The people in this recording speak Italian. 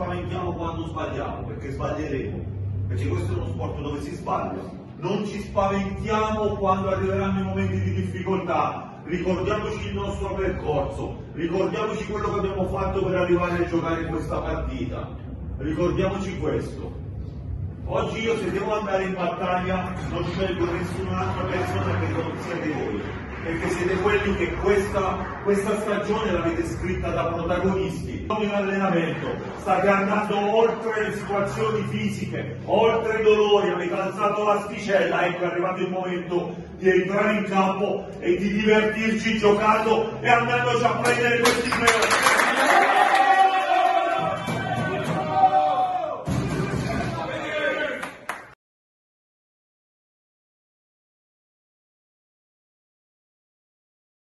spaventiamo quando sbagliamo, perché sbaglieremo, perché questo è uno sport dove si sbaglia. Non ci spaventiamo quando arriveranno i momenti di difficoltà, ricordiamoci il nostro percorso, ricordiamoci quello che abbiamo fatto per arrivare a giocare in questa partita, ricordiamoci questo. Oggi io, se devo andare in battaglia, non scelgo nessun'altra persona che non siate voi, perché siete quelli che questa stagione l'avete scritta da protagonisti. Non in allenamento, state andando oltre le situazioni fisiche, oltre i dolori, avete alzato l'asticella, ecco è arrivato il momento di entrare in campo e di divertirci giocando e andandoci a prendere questi 3 ore.